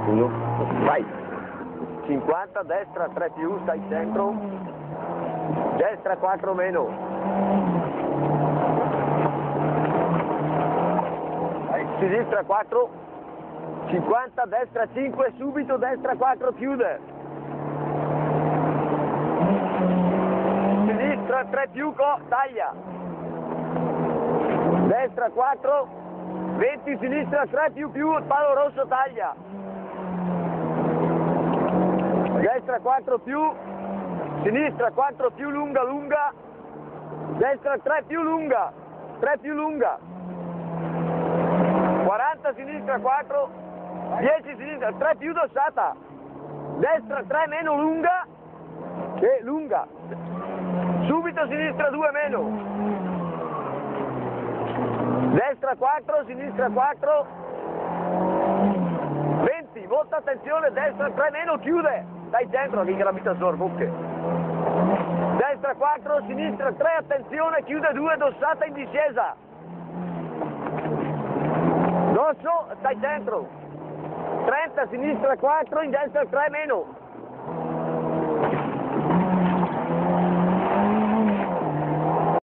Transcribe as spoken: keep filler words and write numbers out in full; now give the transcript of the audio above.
uno, vai, cinquanta, destra tre più, stai centro, destra quattro meno, vai, sinistra quattro, cinquanta, destra cinque, subito, destra quattro, chiude, sinistra tre più, taglia, destra quattro, venti, sinistra tre più più, palo rosso, taglia, destra quattro più, sinistra quattro più, lunga lunga, destra tre più lunga, tre più lunga, quaranta, sinistra quattro, dieci, sinistra tre più dossata, destra tre meno lunga e lunga, subito sinistra due meno, destra quattro, sinistra quattro, venti, molta attenzione, destra tre meno, chiude, dai centro che la vita sorbucche, destra quattro, sinistra tre, attenzione, chiude due, dossata in discesa, dosso, stai centro, trenta, sinistra quattro, in destra tre meno,